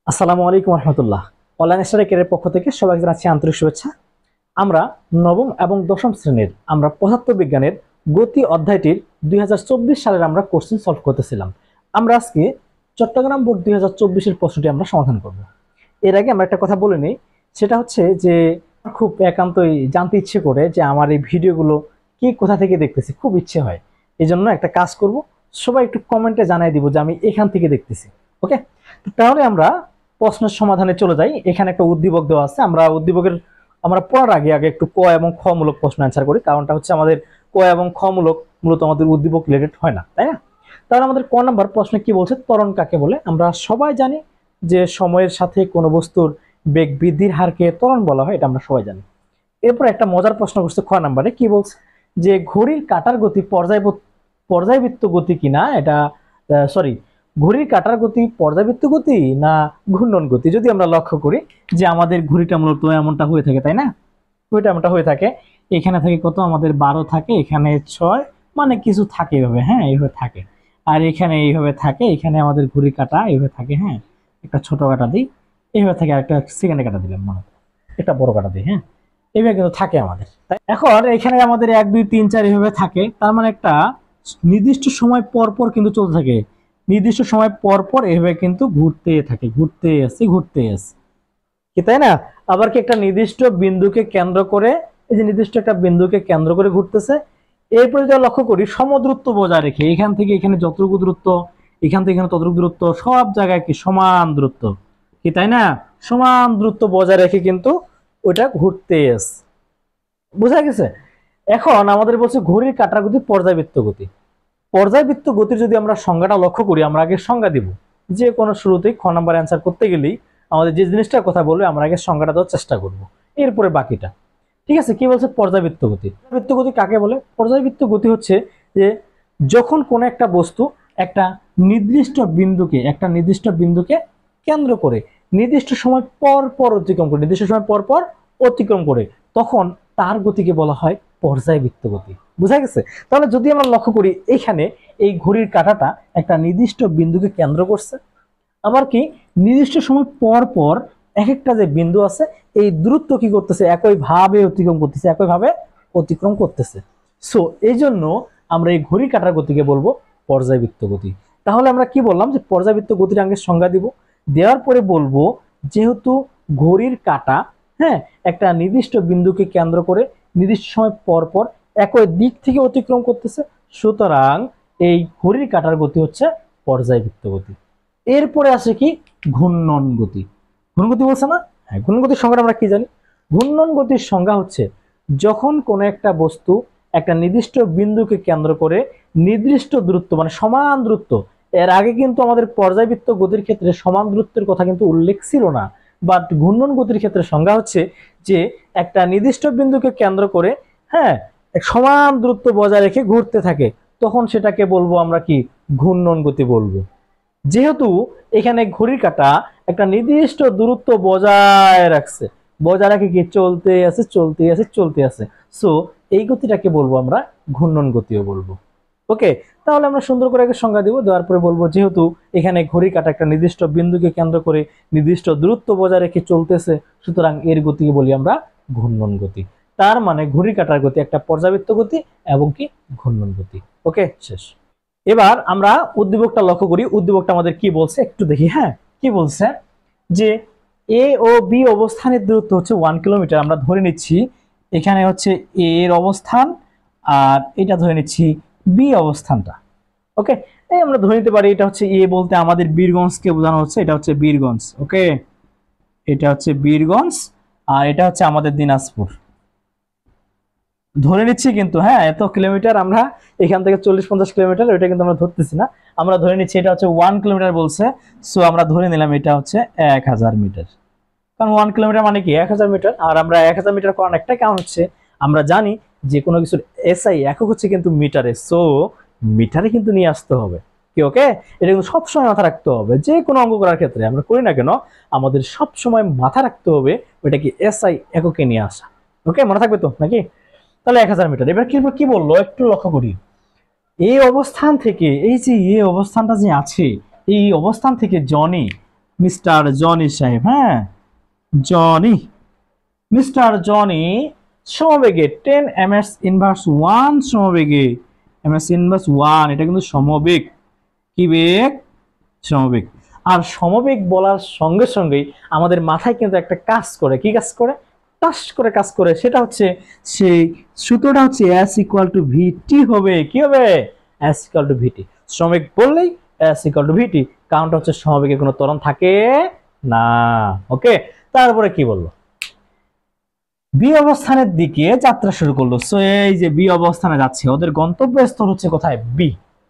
আসসালামু আলাইকুম রহমতুল্লাহ। Online study career পক্ষ থেকে সবাইকে জানাচ্ছি আন্তরিক শুভেচ্ছা। আমরা নবম এবং দশম শ্রেণীর পদার্থবিজ্ঞানের গতি অধ্যায়টির 2024 সালের আমরা কোশ্চেন সলভ করতেছিলাম। আমরা আজকে চট্টগ্রাম বোর্ড 2024-এর প্রশ্নটি আমরা সমাধান করব। এর আগে আমরা একটা কথা বলে নিই, সেটা হচ্ছে যে খুব একান্তই জানতে ইচ্ছে করে যে আমার এই ভিডিওগুলো কে কোথা থেকে দেখতেছি, খুব ইচ্ছে হয়। এই জন্য একটা কাজ করব, সবাই একটু কমেন্টে জানিয়ে দিব যে আমি এখান থেকে দেখতেছি। ওকে, তাহলে আমরা প্রশ্নের সমাধানে চলে যাই। এখানে একটা উদ্দীপক দেওয়া আছে, আমরা পড়ার আগে আগে একটু ক এবং খ মূলক প্রশ্ন অ্যান্সার করি। কারণটা হচ্ছে আমাদের ক এবং খ মূলক মূলত আমাদের উদ্দীপক রিলেটেড হয় না, তাই না? তাহলে আমাদের ক নাম্বার প্রশ্নে কি বলছে, ত্বরণ কাকে বলে? আমরা সবাই জানি যে সময়ের সাথে কোনো বস্তুর বেগ বৃদ্ধির হারকে ত্বরণ বলা হয়, এটা আমরা সবাই জানি। এরপর একটা মজার প্রশ্ন করছে খ নাম্বারে, কি বলছে যে ঘড়ির কাঁটার গতি পর্যায়বৃত্ত গতি কিনা, এটা সরি, ঘড়ির কাঁটার গতি পর্যাবৃত্ত গতি না ঘূর্ণন গতি। যদি আমরা লক্ষ্য করি যে আমাদের ঘড়িটা মূলত এমনটা হয়ে থাকে, তাই না? ঘড়িটা এমনটা হয়ে থাকে, এখানে থাকে কত, আমাদের 12 থাকে, এখানে 6, মানে কিছু থাকে এইভাবে, হ্যাঁ এইভাবে থাকে। আর এখানে এইভাবে থাকে, এখানে আমাদের ঘড়ির কাঁটা এইভাবে থাকে, হ্যাঁ একটা ছোট কাঁটা দিই, এইভাবে থাকে, আর একটা সেকেন্ডে কাঁটা দিলাম, মনে একটা বড় কাঁটা দিই, হ্যাঁ এইভাবে কিন্তু থাকে আমাদের। এখন এখানে আমাদের 1 2 3 4 এইভাবে থাকে, তার মানে একটা নির্দিষ্ট সময় পর পর কিন্তু চলতে থাকে, নির্দিষ্ট সময় পর পর এভাবে কিন্তু ঘুরতে থাকে, ঘুরতে আসে কি, তাই না? আবার কি একটা নির্দিষ্ট বিন্দুকে কেন্দ্র করে, এই যে নির্দিষ্ট একটা বিন্দুকে কেন্দ্র করে ঘুরতেছে। এরপরে যদি লক্ষ্য করি সমদূরত্ব বজায় রেখে, এখান থেকে এখানে যতটুকু দূরত্ব, এখান থেকে এখানে ততটুকু দূরত্ব, সব জায়গায় কি সমান দূরত্ব, কি তাই না? সমান দূরত্ব বজায় রেখে কিন্তু ওইটা ঘুরতে আসে। বোঝা গেছে? এখন আমাদের বলছে ঘড়ির কাঁটার গতি পর্যায়বৃত্ত গতি। পর্যায়বৃত্ত গতির যদি আমরা সংজ্ঞাটা লক্ষ্য করি, আমরা আগে সংজ্ঞা দিব। যে কোনো শুরুতেই খ নাম্বার অ্যান্সার করতে গেলেই আমাদের যে জিনিসটার কথা বলবে আমরা আগে সংজ্ঞাটা দেওয়ার চেষ্টা করব, এরপরে বাকিটা। ঠিক আছে? কি বলছে পর্যায়বৃত্ত গতি? পর্যায়বৃত্ত গতি কাকে বলে? পর্যায়বৃত্ত গতি হচ্ছে যে যখন কোনো একটা বস্তু একটা নির্দিষ্ট বিন্দুকে কেন্দ্র করে নির্দিষ্ট সময় পর পর অতিক্রম করে, তখন তার গতিকে বলা হয় পর্যায়বৃত্ত গতি। বুঝা গেছে? তাহলে যদি আমরা লক্ষ্য করি, এখানে এই ঘড়ির কাঁটাটা একটা নির্দিষ্ট বিন্দুকে কেন্দ্র করছে, আবার কি নির্দিষ্ট সময় পর পর এক একটা যে বিন্দু আছে, এই দূরত্ব কি করতেছে, একইভাবে অতিক্রম করতেছে। সো এই জন্য আমরা এই ঘড়ির কাঁটার গতিকে বলবো পর্যায়বৃত্ত গতি। তাহলে আমরা কি বললাম, যে পর্যায়বৃত্ত গতির আগে সংজ্ঞা দিব, দেওয়ার পরে বলবো যেহেতু ঘড়ির কাঁটা, হ্যাঁ, একটা নির্দিষ্ট বিন্দুকে কেন্দ্র করে নির্দিষ্ট সময় পর পর একই দিক থেকে অতিক্রম করতেছে, সুতরাং এই ঘড়ির কাঁটার গতি হচ্ছে পর্যায়বৃত্ত গতি। এরপরে আসে কি ঘূর্ণন গতি। ঘূর্ণন গতি বলছে না? হ্যাঁ, ঘূর্ণন গতির সংজ্ঞা আমরা কি জানি? ঘূর্ণন গতির সংজ্ঞা হচ্ছে যখন কোনো একটা বস্তু একটা নির্দিষ্ট বিন্দুকে কেন্দ্র করে নির্দিষ্ট দূরত্ব, মানে সমান দূরত্ব, এর আগে কিন্তু আমাদের পর্যায়বৃত্ত গতির ক্ষেত্রে সমান দূরত্বের কথা কিন্তু উল্লেখ ছিল না, বাট ঘূর্ণন গতির ক্ষেত্রে সংজ্ঞা হচ্ছে যে একটা নির্দিষ্ট বিন্দুকে কেন্দ্র করে, হ্যাঁ, সমান দূরত্ব বজায় রেখে ঘুরতে থাকে, তখন সেটাকে বলবো আমরা কি ঘূর্ণন গতি বলবো। যেহেতু এখানে ঘড়ির কাঁটা একটা নির্দিষ্ট দূরত্ব বজায় রেখে কি চলতে আছে, সো এই গতিটাকে বলবো আমরা ঘূর্ণন গতিও বলবো। ওকে, তাহলে আমরা সুন্দর করে আগে সংজ্ঞা দিব, দেওয়ার পরে বলবো যেহেতু এখানে ঘড়ির কাঁটা একটা নির্দিষ্ট বিন্দুকে কেন্দ্র করে নির্দিষ্ট দূরত্ব বজায় রেখে চলতেছে, সুতরাং এর গতিকে বলি আমরা ঘূর্ণন গতি। তার মানে ঘড়ির কাঁটার গতি একটা পর্যাবৃত্ত গতি এবং কি ঘূর্ণন গতি। ওকে, শেষ। এবার আমরা উদ্দীপকটা লক্ষ্য করি, উদ্দীপকটা আমাদের কি বলছে একটু দেখি। হ্যাঁ, কি বলছে যে এ ও বি অবস্থানের দূরত্ব হচ্ছে 1 কিলোমিটার। আমরা ধরে নিচ্ছি এখানে হচ্ছে এ এর অবস্থান, আর এটা ধরে নিচ্ছি বি অবস্থানটা। ওকে, এই আমরা ধরে নিতে পারি এটা হচ্ছে এ বলতে আমাদের বীরগঞ্জকে বোঝানো হচ্ছে, এটা হচ্ছে বীরগঞ্জ। ওকে, এটা হচ্ছে বীরগঞ্জ, আর এটা হচ্ছে আমাদের দিনাজপুর ধরে নিচ্ছি কিন্তু। হ্যাঁ, এত কিলোমিটার আমরা এখান থেকে 40-50 কিলোমিটার, ওইটা কিন্তু আমরা ধরতেছি না, আমরা ধরে নিচ্ছি এটা হচ্ছে 1 কিলোমিটার বলছে। সো আমরা ধরে নিলাম এটা হচ্ছে 1000 মিটার, কারণ 1 কিলোমিটার মানে কি 1000 মিটার। আর আমরা 1000 মিটার করার একটা কারণ হচ্ছে আমরা জানি যে কোনো কিছুর এসআই একক হচ্ছে কিন্তু মিটারে, সো মিটারে কিন্তু নিয়ে আসতে হবে কি। ওকে, এটা কিন্তু সবসময় মাথা রাখতে হবে, যে কোনো অঙ্ক করার ক্ষেত্রে আমরা করি না কেন, আমাদের সবসময় মাথা রাখতে হবে ওইটা কি এসআই এককে নিয়ে আসা। ওকে, মনে থাকবে তো নাকি? তাহলে 1000 মিটার। এবার কি বললো একটু লক্ষ্য করি, এই অবস্থান থেকে, এই যে এই অবস্থানটা যে আছে, এই অবস্থান থেকে জনি মিস্টার জনি সাহেব, হ্যাঁ জনি, মিস্টার জনি সমবেগে 10 ms ইনভার্স 1 সমবেগে, ms ইনভার্স 1 এটা কিন্তু সমবেগ, কি বেগ? সমবেগ। আর সমবেগ বলার সঙ্গে সঙ্গেই আমাদের মাথায় কিন্তু একটা কাজ করে, কি কাজ করে? টাস করে কাজ করে, সেটা হচ্ছে সেই সূত্রটা হচ্ছে s ইকুয়াল টু vt হবে। কি হবে? s equal to vt। সমবেগ বললেই s ইকুয়াল টু vt, কারণটা হচ্ছে সমবেগে কোনো ত্বরণ থাকে না। ওকে, তারপরে কি বলবো? বি অবস্থানের দিকে যাত্রা শুরু করলো। সো এই যে বি অবস্থানে যাচ্ছে, ওদের গন্তব্যস্থল হচ্ছে কোথায়? বি।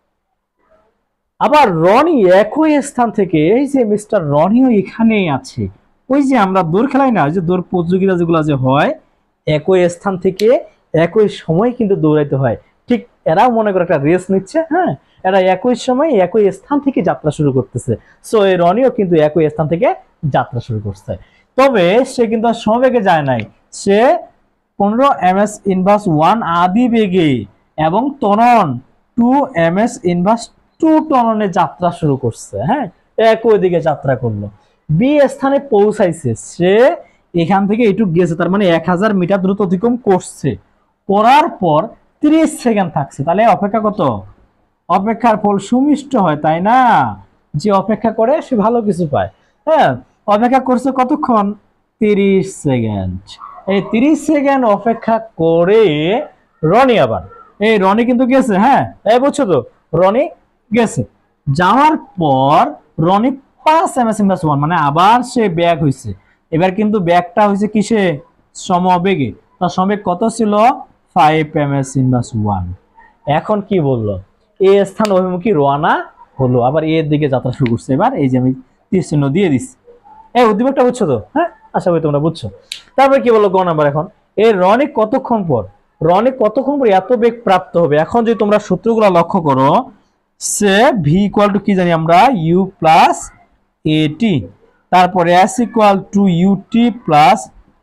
আবার রনি একই স্থান থেকে, এই যে মিস্টার রনিও এখানেই আছে। ওই যে আমরা দৌড় খেলাই না, ওই যে দৌড় প্রতিযোগিতা যেগুলো যে হয়, একই স্থান থেকে একই সময় কিন্তু দৌড়াইতে হয়। ঠিক এরাও মনে করে একটা রেস নিচ্ছে, হ্যাঁ, এরা একই সময় একই স্থান থেকে যাত্রা শুরু করতেছে। সো এই রনিও কিন্তু একই স্থান থেকে যাত্রা শুরু করছে, তবে সে কিন্তু আর সমবেগে যায় নাই, সে 15 ms ইনভার্স 1 আদি বেগে এবং ত্বরণ 2 ms ইনভার্স 2 ত্বরণে যাত্রা শুরু করছে। হ্যাঁ, একই দিকে যাত্রা করলো, বি স্থানে পৌঁছাইছে, সে এখান থেকে এইটুকু গেছে, তার মানে 1000 মিটার দ্রুত অতিক্রম করছে, করার পর 30 সেকেন্ড থাকছে। তাহলে অপেক্ষা কত? অপেক্ষার ফল সুমিষ্ট হয়, তাই না? যে অপেক্ষা করে সে ভালো কিছু পায়। হ্যাঁ, অপেক্ষা করছে কতক্ষণ? 30 সেকেন্ড। এই 30 সেকেন্ড অপেক্ষা করে রনি আবার, এই রনি কিন্তু গেছে, হ্যাঁ এই বুঝছো তো, রনি গেছে, যাওয়ার পর রনি 5 ms ইনভার্স 1 মানে আবার সে ব্যাক হইছে। এবার কিন্তু ব্যাকটা হইছে কিসে? সমবেগে। তার সমবেগ কত ছিল? 5 ms ইনভার্স 1। এখন কি বললো? এ স্থান অভিমুখী রওনা হলো, আবার এর দিকে যাত্রা শুরু করছে। এবার এই যে আমি তীর চিহ্ন দিয়ে দিচ্ছি, এই উদ্দীপকটা বুঝছো তো? হ্যাঁ, আশা করি তোমরা বুঝছো। তারপরে কি বললো গ নাম্বার? এখন এই রনি কতক্ষণ পর, রনি কতক্ষণ পর এত বেগ প্রাপ্ত হবে? এখন যদি তোমরা সূত্রগুলো লক্ষ্য করো, সে ভি ইকুয়াল টু কি জানি আমরা? ইউ প্লাস এটি, তারপরে S equal to UT plus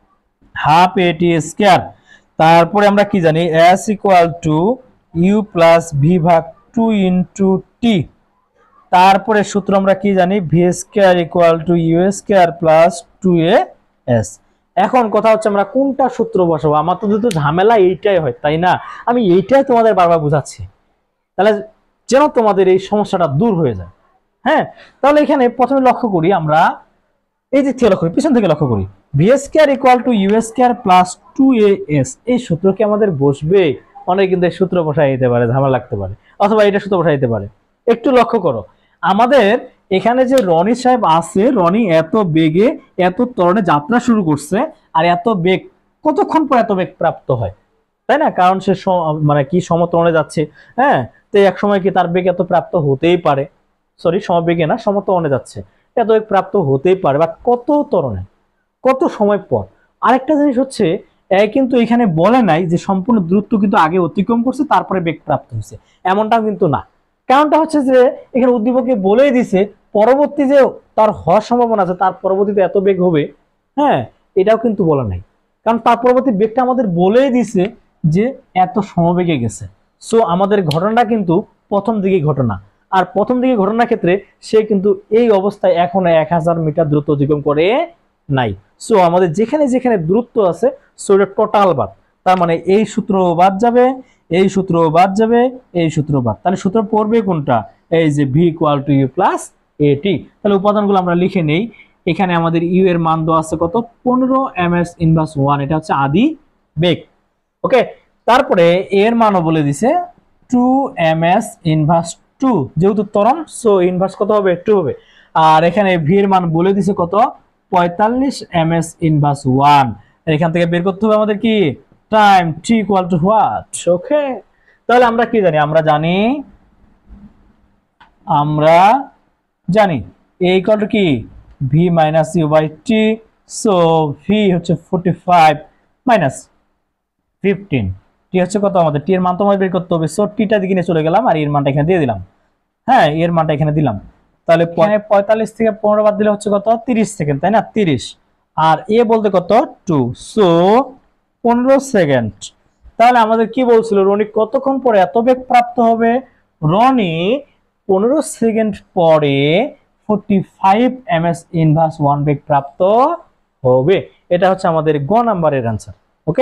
half AT square, তারপরে আমরা কি জানি? S equal to U plus V ভাগ 2 ইন্টু টি, তারপরে সূত্র আমরা কি জানি? V square equal to U square plus 2as। এখন কথা হচ্ছে আমরা কোনটা সূত্র বসাবো? আমার তো দুটো ঝামেলা এইটাই হয়, তাই না? আমি এইটাই তোমাদের বারবার বুঝাচ্ছি, তাহলে যেন তোমাদের এই সমস্যাটা দূর হয়ে যায়। হ্যাঁ, তাহলে এখানে প্রথমে লক্ষ্য করি আমরা, এই যে থেকে লক্ষ্য করি, পিছন থেকে লক্ষ্য করি, V square equal to U square plus 2as, এই সূত্র কি আমাদের বসবে? অনেকে কিন্তু এই সূত্র বসাই দিতে পারে, ঝামেলা লাগতে পারে, অথবা এটা সূত্র বসাই দিতে পারে। একটু লক্ষ্য করো, আমাদের এখানে যে রনি সাহেব আছে, রনি এত বেগে এত ত্বরণে যাত্রা শুরু করছে, আর এত বেগ কতক্ষণ পর এত বেগ প্রাপ্ত হয়, তাই না? কারণ সে মানে কি সমত্বরণে যাচ্ছে, হ্যাঁ, তো এক সময় কি তার বেগ এত প্রাপ্ত হতেই পারে, সরি সমবেগে না, সমত্বরণে যাচ্ছে, এত বেগ প্রাপ্ত হতেই পারে, বা কত ত্বরণে কত সময় পর। আরেকটা জিনিস হচ্ছে, কিন্তু এখানে বলে নাই যে সম্পূর্ণ দূরত্ব কিন্তু আগে অতিক্রম করছে তারপরে বেগ প্রাপ্ত হয়েছে, এমনটাও কিন্তু না। কারণটা হচ্ছে যে এখানে উদ্দীপকে বলেই দিছে পরবর্তী যে তার হওয়ার সম্ভাবনা আছে, তার পরবর্তীতে এত বেগ হবে, হ্যাঁ, এটাও কিন্তু বলা নাই, কারণ তার পরবর্তী বেগটা আমাদের বলেই দিছে যে এত সমবেগে গেছে। সো আমাদের ঘটনাটা কিন্তু প্রথম দিকে ঘটনা, আর প্রথম দিকে ঘটনার ক্ষেত্রে সে কিন্তু এই অবস্থায় এখনো 1000 মিটার দ্রুত অতিক্রম করে নাই। সো আমাদের যেখানে যেখানে দূরত্ব আছে, সো এটা টোটাল বাদ, তার মানে এই সূত্র বাদ যাবে, এই সূত্র বাদ যাবে, এই সূত্র বাদ, তাহলে সূত্র পড়বে কোনটা? এই যে V equal to U plus AT. তাহলে উপাদানগুলো আমরা লিখে নেই। এখানে আমাদের ইউ এর মান দেওয়া আছে কত? 15 ms ইনভার্স 1, এটা হচ্ছে আদি বেগ। ওকে, তারপরে এর মানও বলে দিছে 2 ms ইনভার্স 2, যেহেতু ত্বরণ, সো ইনভার্স কত হবে? 2 হবে। আর এখানে ভি এর মান বলে দিছে কত? 45 ms ইনভার্স 1। এখান থেকে বের করতে হবে আমাদের কি? Time t equal to what? Okay, তাহলে আমরা কি জানি? আমরা জানি a ইকুয়াল টু কি? v minus U by t। So v হচ্ছে 45 মাইনাস 15, টি হচ্ছে কত? আমাদের টি এর মান তোমাদের বের করতে হবে। সো টিটা দিকে নিয়ে চলে গেলাম, আর এর মানটা এখানে দিয়ে দিলাম, হ্যাঁ এর মানটা এখানে দিলাম। তাহলে 45 থেকে 15 বাদ দিলে হচ্ছে কত? 30 সেকেন্ড, তাই না? 30, আর এ বলতে কত? 2, সো 15 সেকেন্ড। তাহলে আমাদের কি বলছিল? রনি কতক্ষণ পরে এত বেগ প্রাপ্ত হবে? রনি 15 সেকেন্ড পরে 45 ms ইনভার্স 1 বেগ প্রাপ্ত হবে। এটা হচ্ছে আমাদের গ নাম্বারের आंसर। ওকে,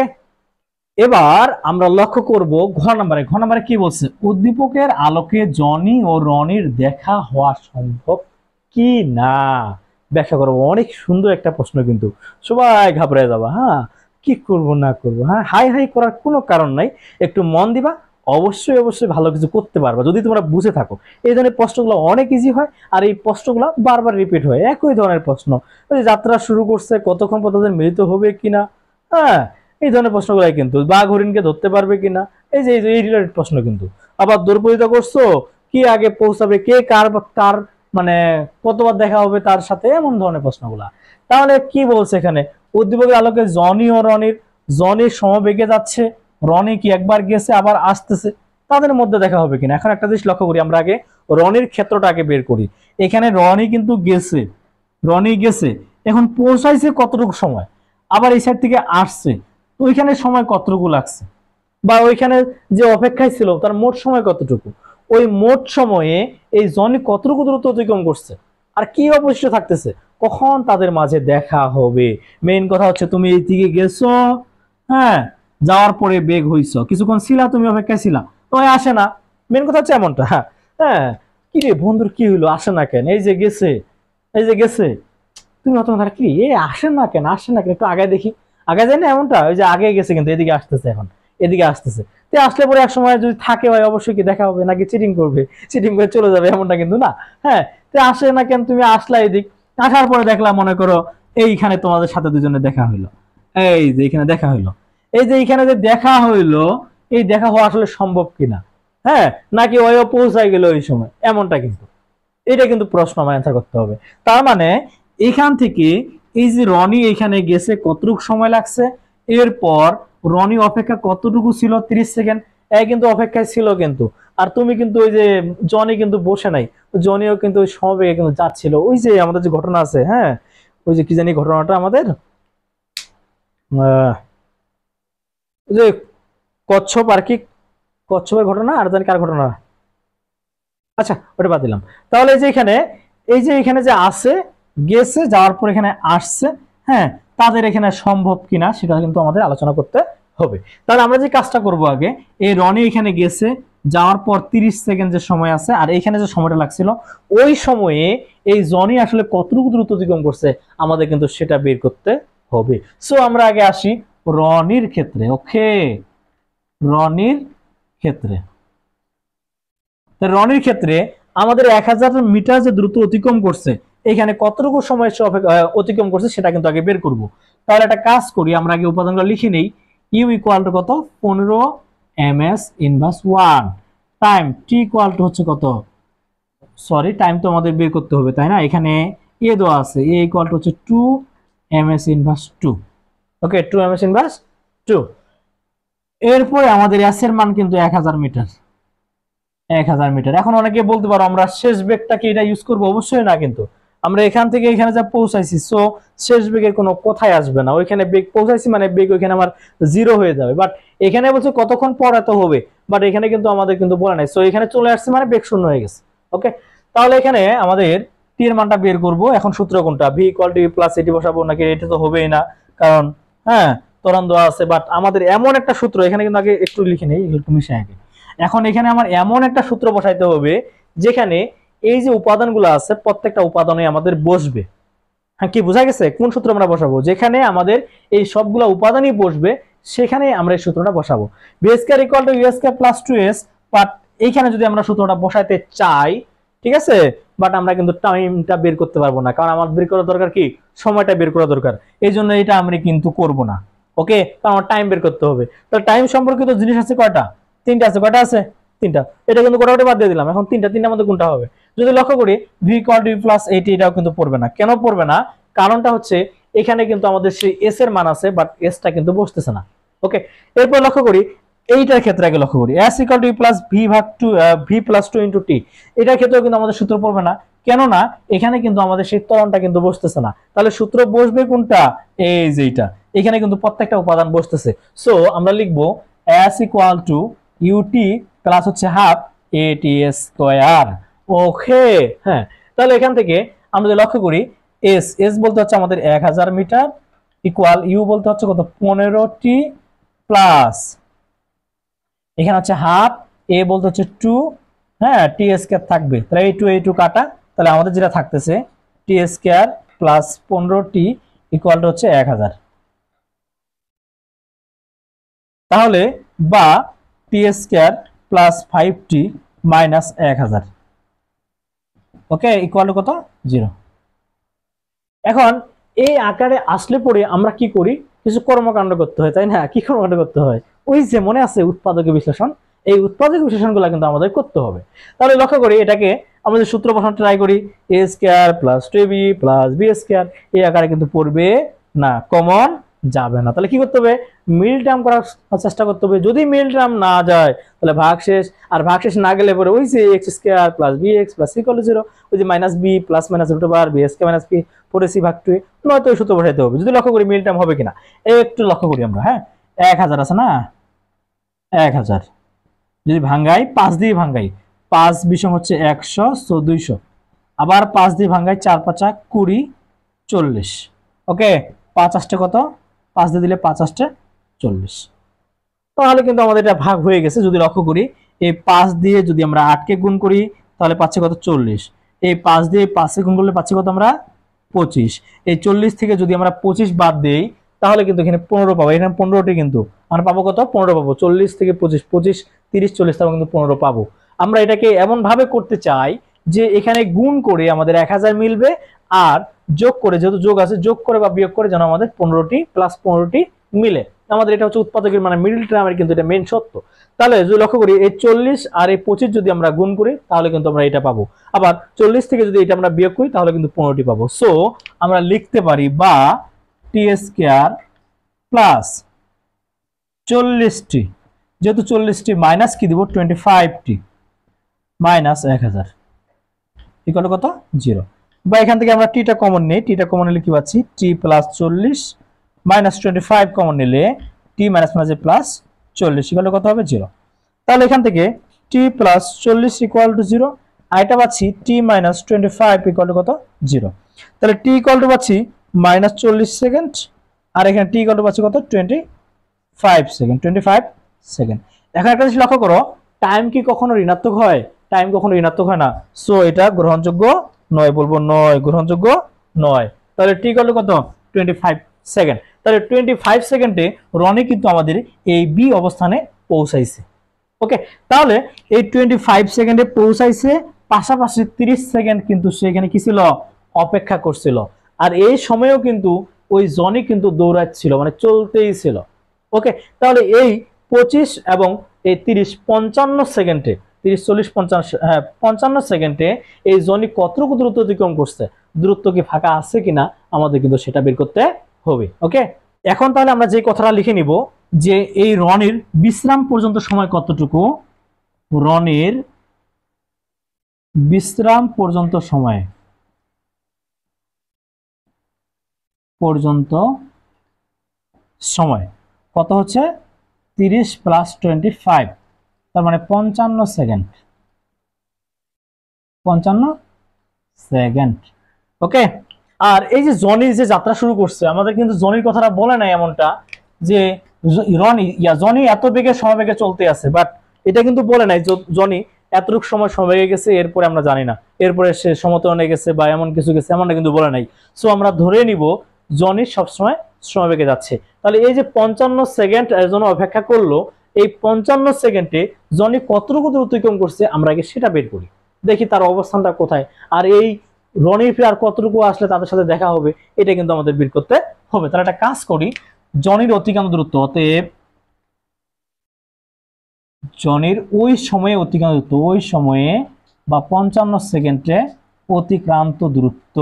এবার আমরা লক্ষ্য করব ঘ নাম্বারে কি বলছে, উদ্দীপকের আলোকে জনি ও রনির দেখা হওয়া সম্ভব কি না ব্যাখ্যা করব। অনেক সুন্দর একটা প্রশ্ন, কিন্তু সবাই ঘাবড়ে যাবা। হ্যাঁ, কি করব না করব, হ্যাঁ হাই হাই করার কোনো কারণ নাই, একটু মন দিবা, অবশ্যই অবশ্যই ভালো কিছু করতে পারবা যদি তোমরা বুঝে থাকো। এই ধরনের প্রশ্নগুলো অনেক ইজি হয়, আর এই প্রশ্নগুলো বারবার রিপিট হয়, একই ধরনের প্রশ্ন। ওই যাত্রা শুরু করছে, কতক্ষণ পর তাদের মিলিত হবে কিনা, হ্যাঁ এই ধরনের প্রশ্নগুলাই কিন্তু, বাঘ হরিণকে ধরতে পারবে কিনা, এই যে এই রিলেটেড প্রশ্ন কিন্তু। আবার দূরপরিতা করছো, কি আগে পৌঁছাবে, কে কার তার মানে কতবার দেখা হবে তার সাথে, এমন ধরনের প্রশ্নগুলা। তাহলে কি বলছে এখানে, উদ্দীপকের আলোকে জনি ও রনির, জনি সমবেগে যাচ্ছে, রনি কি একবার গেছে আবার আসতেছে, তাদের মধ্যে দেখা হবে কিনা। এখন একটা জিনিস লক্ষ্য করি, আমরা আগে রনির ক্ষেত্রটা আগে বের করি। এখানে রনি কিন্তু গেছে, রনি গেছে, এখন পৌঁছাইছে কতটুকু সময়, আবার এই সাইড থেকে আসছে, তো ওইখানে সময় কতটুকু লাগছে, বা ওইখানে যে অপেক্ষায় ছিল তার মোট সময় কতটুকু, ওই মোট সময়ে এই জনি কতটুকু দূরত্ব অতিক্রম করছে, আর কি অবশিষ্ট থাকতেছে, কখন তাদের মাঝে দেখা হবে। মেইন কথা হচ্ছে তুমি এই দিকে গেছো, হ্যাঁ যাওয়ার পরে বেগ হইছো, কিছুক্ষণ ছিলা, তুমি অপেক্ষায় ছিলা, তো আসে না। মেইন কথা হচ্ছে এমনটা। হ্যাঁ, কি রে বন্ধুর কি হইলো, আসে না কেন, এই যে গেছে, এই যে গেছে, তুমি অত কথা কি এ আসে না কেন, আসে না কেন, একটু আগে দেখি, আগে যায় না এমনটা, ওই যে আগে গেছে কিন্তু এদিকে আসতেছে, এখন এদিকে আসতেছে, তো আসলে পরে এক সময় যদি থাকে হয় অবশ্যই কি দেখা হবে, নাকি চিটিং করবে, চিটিং করে চলে যাবে, এমনটা কিন্তু না। হ্যাঁ, তো আসে না কেন, তুমি আসলা এদিক, আসার পরে দেখলাম মনে করো এইখানে তোমাদের সাথে দুজনে দেখা হইলো, এই যে এখানে দেখা হইলো, এই যে এইখানে যে দেখা হইলো, এই দেখা হওয়া আসলে সম্ভব কিনা, হ্যাঁ নাকি ওই পৌঁছায় গেল ওই সময়, এমনটা কিন্তু, এটা কিন্তু প্রশ্ন আমার অ্যান্সার করতে হবে। তার মানে এখান থেকে এই যে রনি এখানে গেছে কতটুকু সময় লাগছে, এরপর রনি অপেক্ষা কতটুকু ছিল, 30 সেকেন্ড, কিন্তু অপেক্ষায় ছিল কিন্তু। আর তুমি কিন্তু ওই যে জনি কিন্তু বসে নাই, জনিও কিন্তু ওই সমবেগে কিন্তু যাচ্ছিল, ওই যে আমাদের যে ঘটনা আছে, হ্যাঁ ওই যে কি জানি ঘটনাটা আমাদের, ওই যে কচ্ছপ আর কি, কচ্ছপের ঘটনা আর জানি কার ঘটনা, আচ্ছা ওটা বাদ দিলাম। তাহলে এই যে এখানে, এই যে এখানে যে আসে, গেছে, যাওয়ার পর এখানে আসছে, হ্যাঁ তাদের এখানে সম্ভব কিনা সেটা কিন্তু আমাদের আলোচনা করতে হবে। তাহলে আমরা যে কাজটা করব, আগে এই রনি এখানে গেছে, যাওয়ার পর 30 সেকেন্ড যে সময় আছে, আর এখানে যে সময়টা লাগছিল, ওই সময়ে এই জনি আসলে কতটুকু দ্রুত অতিক্রম করছে আমাদের কিন্তু সেটা বের করতে হবে। সো আমরা আগে আসি রনির ক্ষেত্রে। ওকে, রনির ক্ষেত্রে, রনির ক্ষেত্রে আমাদের 1000 মিটার যে দ্রুত অতিক্রম করছে, এখানে কতটুকু সময় অতিক্রম করছে সেটা কিন্তু আগে বের করব। তাহলে একটা কাজ করি, আমরা আগে উপাদানগুলো লিখে নেই। ইউ ইকুয়াল টু কত, 15 ms inverse 1, time T equal to হচ্ছে কত, সরি টাইম তো আমাদের বের করতে হবে তাই না, এখানে এ দেওয়া আছে, এ ইকুয়াল টু হচ্ছে 2 ms inverse 2। Okay, 2 ms inverse 2। এরপরে আমাদের এস এর মান কিন্তু 1000 মিটার, 1000 মিটার। এখন অনেকে বলতে পারো আমরা শেষ বেগটা কি এটা ইউজ করব, অবশ্যই না, কিন্তু আমরা এখান থেকে এখানে যা পৌঁছাইছি, সো শেষ বেগের কোনো কথাই আসবে না, ওইখানে বেগ পৌঁছাইছি মানে বেগ ওইখানে আমার জিরো হয়ে যাবে। বাট এখানে বলছে কতক্ষণ পর এত হবে, বাট এখানে কিন্তু আমাদের কিন্তু বলে নাই, সো এখানে চলে আসছে মানে বেগ শূন্য হয়ে গেছে। ওকে, তাহলে এখানে আমাদের টি এর মানটা বের করব। এখন সূত্র কোনটা, ভি ইকুয়াল টু প্লাস এটি বসাবো, নাকি এটা তো হবেই না, কারণ হ্যাঁ ত্বরণ দেওয়া আছে। বাট আমাদের এমন একটা সূত্র, এখানে কিন্তু আগে একটু লিখে নেই, একটু মিশে আগে। এখন এখানে আমার এমন একটা সূত্র বসাইতে হবে যেখানে এই যে উপাদানগুলো আছে প্রত্যেকটা উপাদানে আমাদের বসবে। হ্যাঁ, কি বোঝা গেছে কোন সূত্র আমরা বসাবো, যেখানে আমাদের এই সবগুলা উপাদানই বসবে সেখানে আমরা এই সূত্রটা বসাবো। V square equal to U square plus 2s। But এইখানে যদি আমরা সূত্রটা বসাইতে চাই, ঠিক আছে, বাট আমরা কিন্তু টাইমটা বের করতে পারবো না, কারণ আমার বের করা দরকার কি, সময়টা বের করা দরকার, এই জন্য এটা আমরা কিন্তু করব না। ওকে, কারণ আমার টাইম বের করতে হবে। তো টাইম সম্পর্কিত জিনিস আছে কয়টা, তিনটা আছে। কয়টা আছে, তিনটা। এটা কিন্তু কোটাটা বাদ দিয়ে দিলাম, এখন তিনটার মধ্যে কোনটা হবে। যদি লক্ষ্য করি ভি ইকুয়াল টু প্লাস 80, এটাও কিন্তু পড়বে না। কেন পড়বে না, কারণটা হচ্ছে এখানে কিন্তু আমাদের সেই এস এর মান আছে, বাট এসটা কিন্তু বসতেছে না। ওকে, এরপর লক্ষ্য করি এইটার ক্ষেত্রে আগে লক্ষ্য করি, S equal to plus V ভাগ 2 ভি প্লাস 2 ইনটু টি, এটার ক্ষেত্রেও কিন্তু আমাদের সূত্র পড়বে না। কেননা এখানে কিন্তু আমাদের সেই ত্বরণটা কিন্তু বসতেছে না। তাহলে সূত্র বসবে কোনটা, এই যে এইটা, এখানে কিন্তু প্রত্যেকটা উপাদান বসতেছে। সো আমরা লিখবো S equal to UT plus হচ্ছে হাফ এটি স্কয়ার। ওকে, হ্যাঁ তাহলে এখান থেকে আমরা যদি লক্ষ্য করি এস এস বলতে হচ্ছে আমাদের 1000 মিটার ইকুয়াল ইউ বলতে হচ্ছে কত 15টি প্লাস এখানে হচ্ছে হাফ এ বলতে হচ্ছে 2 হ্যাঁ টি স্কয়ার থাকবে তাহলে এই টু কাটা তাহলে আমাদের যেটা থাকতেছে টি স্কয়ার প্লাস 15টি ইকুয়াল টু হচ্ছে 1000 তাহলে বা টি স্কয়ার প্লাস 5টি মাইনাস 1000 ওকে ইকুয়াল টু কত 0। এখন এই আকারে আসলে পরে আমরা কি করি কিছু কর্মকাণ্ড করতে হয় তাই না কি কর্মকাণ্ড করতে হয় ওই যে মনে আছে উৎপাদক বিশ্লেষণ এই উৎপাদক বিশ্লেষণগুলো কিন্তু আমাদের করতে হবে তাহলে লক্ষ্য করি এটাকে আমাদের সূত্র বসানো ট্রাই করি a square plus 2b plus b square এই আকারে কিন্তু পড়বে না কমন যাবে না তাহলে কি করতে হবে মিল টার্ম করার চেষ্টা করতে হবে যদি মিল টার্ম না যায় তাহলে ভাগশেষ আর ভাগশেষ না গেলে পরে ওই যে x square plus bx plus c = 0 ওই যে minus b plus minus √ b square minus p পরে c ভাগ 2 নয়তো সূত্র বসাইতে হবে যদি লক্ষ্য করি মিল টার্ম হবে কিনা একটু লক্ষ্য করি আমরা হ্যাঁ 1000 আছে না 1000 যদি ভাঙাই 5 দিয়ে ভাঙাই 5 বিশম হচ্ছে 100 সো 200 আবার 5 দিয়ে ভাঙাই 4 5 20 40 ওকে 5 আসছে কত 5 দিয়ে দিলে 5 আসছে 40 তাহলে কিন্তু আমাদের এটা ভাগ হয়ে গেছে যদি লক্ষ্য করি এই 5 দিয়ে যদি আমরা 8 কে গুণ করি তাহলে পাচ্ছি কত 40 এই 5 দিয়ে 5 কে গুণ করলে পাচ্ছি কত আমরা 25 এই 40 থেকে যদি আমরা 25 বাদ দেই তাহলে কিন্তু এখানে 15 পাবো এখানে 15টি কিন্তু আমরা পাবো কত 15 পাবো 40 থেকে 25 25 30 40 তাও কিন্তু 15 পাবো আমরা এটাকে এমন ভাবে করতে চাই যে এখানে গুণ করে আমাদের 1000 মিলবে আর যোগ করে যেহেতু যোগ আছে যোগ করে বা বিয়োগ করে যেন আমাদের 15টি প্লাস 15টি মিলে আমাদের এটা হচ্ছে উৎপাদকের মানে মিডল টার্মের কিন্তু এটা মেইন সত্য তাহলে যদি লক্ষ্য করি এই 40 আর এই 25 যদি আমরা গুণ করি তাহলে কিন্তু আমরা এটা পাবো আবার 40 থেকে যদি এটা আমরা বিয়োগ করি তাহলে কিন্তু 15টি পাবো সো আমরা লিখতে পারি বা টি স্কয়ার প্লাস 40টি যেহেতু 40টি মাইনাস কি দিব 25টি মাইনাস 1000 ইকুয়াল কত 0 বা এখান থেকে আমরা টিটা কমন নেই টিটা কমন নিলে কি পাচ্ছি টি প্লাস 40 মাইনাস 25 কমন নিলে T minus minus plus 40 equal কত হবে 0 তাহলে এখান থেকে টি প্লাস 40 ইকুয়াল টু 0 আর এটা পাচ্ছি টি মাইনাস 25 ইকুয়াল টু কত 0 তাহলে টি ইকুয়াল টু পাচ্ছি মাইনাস 40 সেকেন্ড আর এখানে টি ইকুয়াল টু পাচ্ছি কত 25 সেকেন্ড 25 সেকেন্ড এখন একটা জিনিস লক্ষ্য করো টাইম কি কখনো ঋণাত্মক হয় টাইম কখনো ঋণাত্মক হয় না সো এটা গ্রহণযোগ্য নয় বলবো নয় গ্রহণযোগ্য নয় তাহলে টি ইকুয়াল টু কত 25 সেকেন্ড তাহলে 25 সেকেন্ডে রনি কিন্তু আমাদের এই বি অবস্থানে পৌঁছাইছে ওকে তাহলে এই 25 সেকেন্ডে পৌঁছাইছে পাশাপাশি 30 সেকেন্ড কিন্তু সেখানে কি ছিল অপেক্ষা করছিল আর এই সময়েও কিন্তু ওই জনি কিন্তু দৌড়াচ্ছিল মানে চলতেই ছিল ওকে তাহলে এই 25 এবং এই 30 55 সেকেন্ডে 30 40 50 হ্যাঁ 55 সেকেন্ডে এই জনি কতটুকু দূরত্ব অতিক্রম করছে দূরত্ব কি ফাঁকা আছে কিনা আমাদের কিন্তু সেটা বের করতে হবে ওকে এখন তাহলে আমরা যে কথাটা লিখে নিব যে এই রনির বিশ্রাম পর্যন্ত সময় কতটুকু রনির বিশ্রাম পর্যন্ত সময় কত হচ্ছে 30 প্লাস 25 তার মানে 55 সেকেন্ড 55 সেকেন্ড ওকে আর এই যে জনি যে যাত্রা শুরু করছে আমাদের কিন্তু জনির কথাটা বলে নাই এমনটা যে জনি এত বেগে সমবেগে চলতে আছে বাট এটা কিন্তু বলে নাই জনি এতটুকু সময় সমবেগে গেছে এরপরে আমরা জানি না এরপরে সে সমতলে গেছে বা এমন কিছু গেছে এমনটা কিন্তু বলে নাই সো আমরা ধরে নিব জনি সবসময় সমবেগে যাচ্ছে তাহলে এই যে 55 সেকেন্ড এর জন্য অপেক্ষা করলো এই 55 সেকেন্ডে জনি কতটুকু দূর অতিক্রম করছে আমরা আগে সেটা বের করি দেখি তার অবস্থানটা কোথায় আর এই রনির আর কতটুকু আসলে তাদের সাথে দেখা হবে এটা কিন্তু আমাদের বের করতে হবে তাহলে একটা কাজ করি জনির অতিক্রান্ত দূরত্ব অতএব জনির ওই সময়ে অতিক্রান্ত দূরত্ব ওই সময়ে বা 55 সেকেন্ডে অতিক্রান্ত দূরত্ব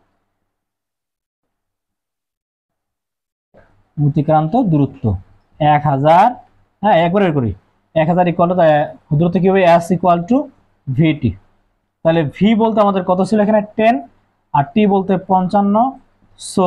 1000 হ্যাঁ একবার বের করি 1000 ইকুয়াল টু দূরত্ব কি হবে s ইকুয়াল টু ভিটি তাহলে ভি বলতে আমাদের কত ছিল এখানে 10 আর টি বলতে 55 সো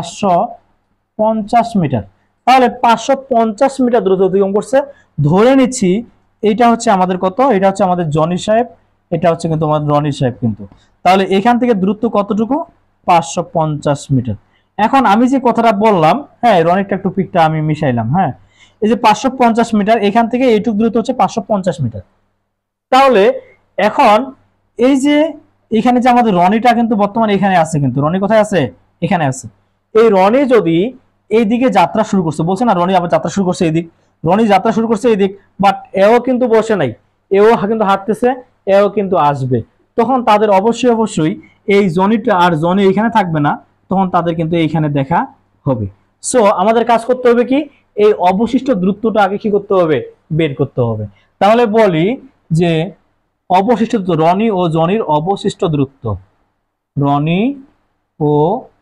550 মিটার তাহলে 550 মিটার দূরত্ব অতিক্রম করছে ধরে নিচ্ছি এটা হচ্ছে আমাদের কত এটা হচ্ছে আমাদের জনি সাহেব এটা হচ্ছে কিন্তু আমাদের রনি সাহেব কিন্তু তাহলে এখান থেকে দূরত্ব কতটুকু? 550 মিটার। এখন আমি যে কথাটা বললাম, হ্যাঁ রনির একটু পিকটা আমি মিশাইলাম, হ্যাঁ এই যে 550 মিটার, এখান থেকে এইটুক দূরত্ব হচ্ছে 550 মিটার। তাহলে এখন এই যে এখানে যে আমাদের রনিটা কিন্তু বর্তমানে এখানে আছে, কিন্তু রনি কোথায় আছে? এখানে আছে। এই রনি যদি এই দিকে যাত্রা শুরু করছে, বলছে না রনি আবার যাত্রা শুরু করছে এই দিক, রনি যাত্রা শুরু করছে এই দিক, বাট এও কিন্তু বসে নাই, এও কিন্তু হাঁটতেছে, এও কিন্তু আসবে। তখন তাদের অবশ্যই অবশ্যই এই জনিটা আর জনি এখানে থাকবে না, তখন তাদের কিন্তু এইখানে দেখা হবে। সো আমাদের কাজ করতে হবে কি, এই অবশিষ্ট দূরত্বটা আগে কি করতে হবে? বের করতে হবে। তাহলে বলি যে অবশিষ্ট দূরত্ব, রনি ও জনির অবশিষ্ট দূরত্ব, রনি ও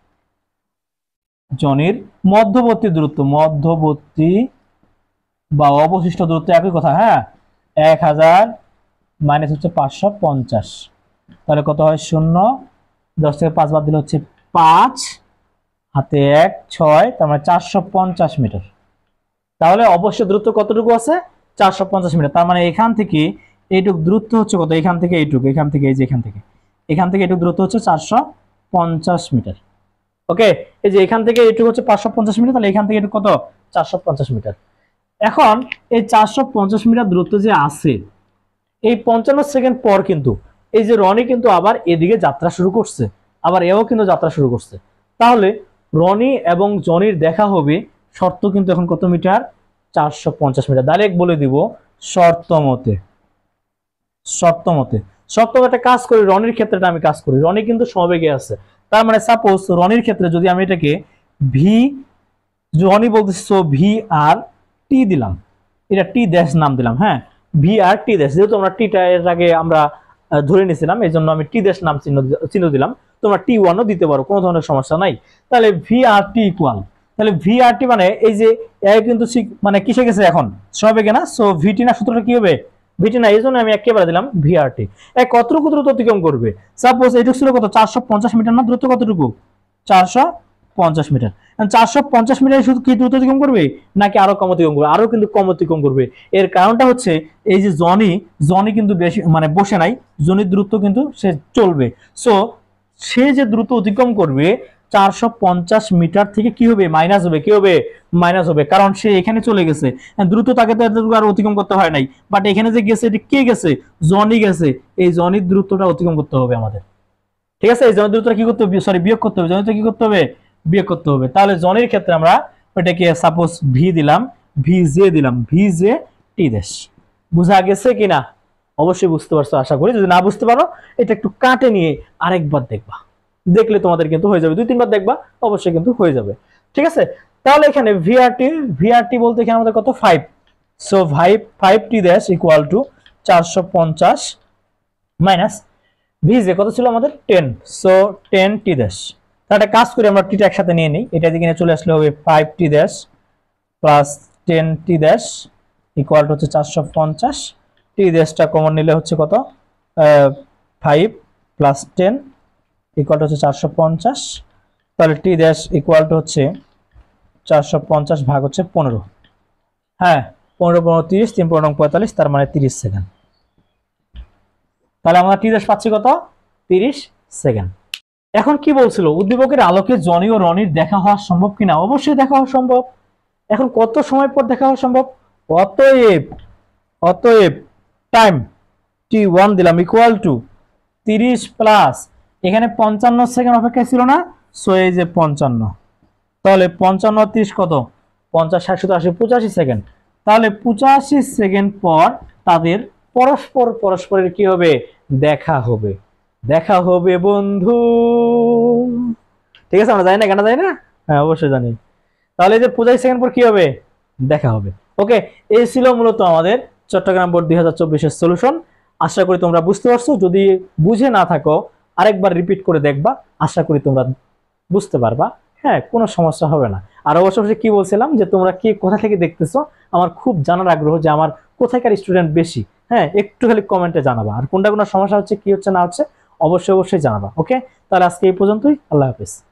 জনির মধ্যবর্তী দূরত্ব, মধ্যবর্তী বা অবশিষ্ট দূরত্ব একই কথা, হ্যাঁ 1000 মাইনাস হচ্ছে 550, তাহলে কত হয়? 0, 10 থেকে 5 বাদ দিলে হচ্ছে 5, হাতে 1, 6, তার মানে 450 মিটার। তাহলে অবশ্য দূরত্ব কতটুকু আছে? 450 মিটার। তার মানে এখান থেকে এইটুকু দূরত্ব হচ্ছে কত? এখান থেকে এইটুকু, এখান থেকে এই যে এখান থেকে এইটুকু দূরত্ব হচ্ছে 450 মিটার। ওকে, এই যে এখান থেকে এইটুকু হচ্ছে 550 মিটার, তাহলে এখান থেকে এইটুকু কত? 450 মিটার। এখন এই 450 মিটার দূরত্ব যে আছে, এই 55 সেকেন্ড পর কিন্তু এই যে রনি কিন্তু আবার এদিকে যাত্রা শুরু করছে, আবার এও কিন্তু যাত্রা শুরু করছে। তাহলে রনি এবং জনির দেখা হবে, শর্ত কিন্তু এখন কত মিটার? 450 মিটার। ডাইরেক্ট বলে দিব শর্ত মতে, একটা কাজ করি, রনির ক্ষেত্রেটা আমি কাজ করি, রনি কিন্তু সমবেগে আছে। তার মানে সাপোজ রনির ক্ষেত্রে যদি আমি এটাকে ভি, রনি বলতেছি সো ভি আর টি দিলাম, এটা টি ড্যাশ নাম দিলাম, হ্যাঁ ভি আর টি ড্যাশ, যেহেতু আমরা টিটা এর আগে আমরা ধরে নিয়েছিলাম, এই জন্য আমি টি ড্যাশ নাম চিহ্ন দিলাম। তোমরা টি ওয়ানও দিতে পারো, কোনো ধরনের সমস্যা নাই। তাহলে ভি আর টি ইকুয়াল, তাহলে ভি আর টি মানে এই যে এ কিন্তু মানে কিসে গেছে এখন? সবেগে না, সো ভিটি না, সূত্রটা কি হবে? ভিটি না, এই জন্য আমি একেবারে দিলাম ভি আর টি। কতটুকু দূরত্ব অতিক্রম করবে? সাপোজ এইটুকু ছিল কত? 450 মিটার না, দূরত্ব কতটুকু? 450 মিটার। 450 মিটার শুধু কি দ্রুত অতিক্রম করবে, নাকি আরো কম অতিক্রম করবে? আরো কিন্তু কম অতিক্রম করবে। এর কারণটা হচ্ছে এই যে জনি কিন্তু বেশি মানে বসে নাই, জনির দ্রুত কিন্তু সে চলবে। সো সে যে দ্রুত অতিক্রম করবে 450 মিটার থেকে কি হবে? মাইনাস হবে। কি হবে? মাইনাস হবে, কারণ সে এখানে চলে গেছে, দ্রুত তাকে তো এতটুকু আর অতিক্রম করতে হয় নাই, বাট এখানে যে গেছে এটা কে গেছে? জনি গেছে। এই জনির দ্রুতটা অতিক্রম করতে হবে আমাদের, ঠিক আছে? এই জনির দ্রুতটা কি করতে হবে? সরি, বিয়োগ করতে হবে। জনির কি করতে হবে? বিয়োগ করতে হবে। তাহলে জনির ক্ষেত্রে আমরা ওইটাকে সাপোজ ভি দিলাম, ভি জে দিলাম, ভি জে টি ড্যাশ। বুঝা গেছে কিনা? অবশ্যই বুঝতে পারছো আশা করি। যদি না বুঝতে পারো এটা একটু কাটে নিয়ে আরেকবার দেখবা, দেখলে তোমাদের কিন্তু হয়ে যাবে। 2-3 বার দেখবা, অবশ্যই কিন্তু হয়ে যাবে, ঠিক আছে? তাহলে এখানে ভিআরটি বলতে এখানে আমাদের কত? 5। So 5 T dash equal to 450 minus VJ কত ছিল আমাদের? 10। So 10 T dash. তাহলে একটা কাজ করি, আমরা টিটা একসাথে নিয়ে নিই, এটা দিকে চলে আসলে হবে 5 T dash plus 10 T dash equal to হচ্ছে 450। টি ড্যাশটা কমন নিলে হচ্ছে কত? 5 প্লাস 10 ইকুয়াল টু হচ্ছে 450। তাহলে টি ড্যাশ ইকুয়াল টু হচ্ছে 450 ভাগ হচ্ছে 15, হ্যাঁ 15 15 30, 3 15 45, তার মানে 30 সেকেন্ড। তাহলে আমরা টি ড্যাশ পাচ্ছি কত? 30 সেকেন্ড। এখন কি বলছিল? উদ্দীপকের আলোকে জনি ও রনির দেখা হওয়া সম্ভব কিনা? অবশ্যই দেখা হওয়া সম্ভব। এখন কত সময় পর দেখা হওয়া সম্ভব? অতএব টাইম t1 দিলাম ইকুয়াল টু 30 প্লাস এখানে 55 সেকেন্ড অপেক্ষা ছিল না, সো এই যে 55, তাহলে 55 30 কত? 50 60 70 80 85 সেকেন্ড। তাহলে 85 সেকেন্ড পর তাদের পরস্পরের কি হবে? দেখা হবে বন্ধু, ঠিক আছে? আমরা জানি না কেন, জানি না? হ্যাঁ অবশ্যই জানি। তাহলে এই যে 85 সেকেন্ড পর কি হবে? দেখা হবে। ওকে, এই ছিল মূলত আমাদের চট্টগ্রাম বোর্ড 2024 এর সলিউশন। আশা করি তোমরা বুঝতে পারছো। যদি বুঝে না থাকো আরেকবার রিপিট করে দেখবা, আশা করি তোমরা বুঝতে পারবা, হ্যাঁ কোনো সমস্যা হবে না। আর অবশ্যই কি বলছিলাম যে তোমরা কি কোথা থেকে দেখতেছো, আমার খুব জানার আগ্রহ যে আমার কোথাকার স্টুডেন্ট বেশি, হ্যাঁ একটু খালি কমেন্টে জানাবা। আর কোনটা কোনো সমস্যা হচ্ছে, কি হচ্ছে না হচ্ছে, অবশ্যই জানাবা। ওকে, তাহলে আজকে এই পর্যন্তই। আল্লাহ হাফেজ।